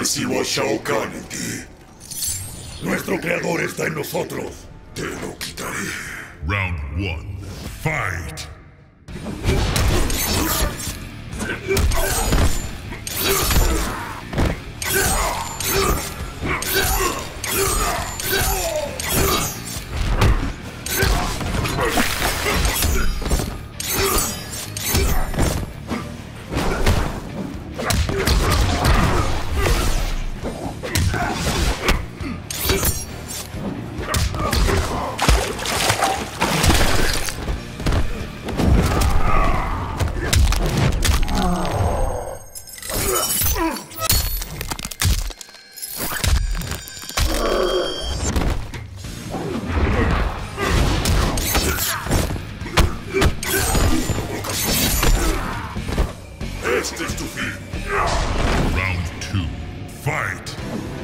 Recibo a Shao Kahn en ti. Nuestro creador está en nosotros. Te lo quitaré. Round 1. Fight! Este es tu fin. Round 2. Fight!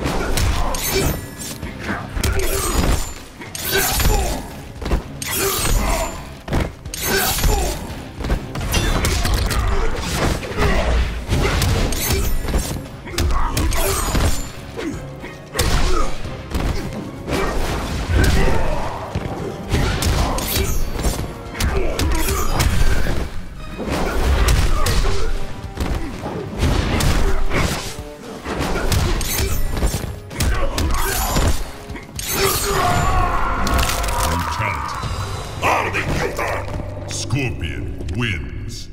Scorpion wins.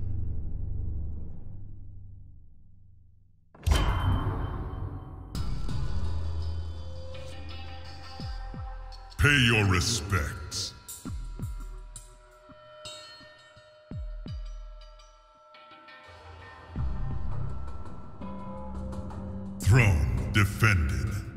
Pay your respects. Throne defended.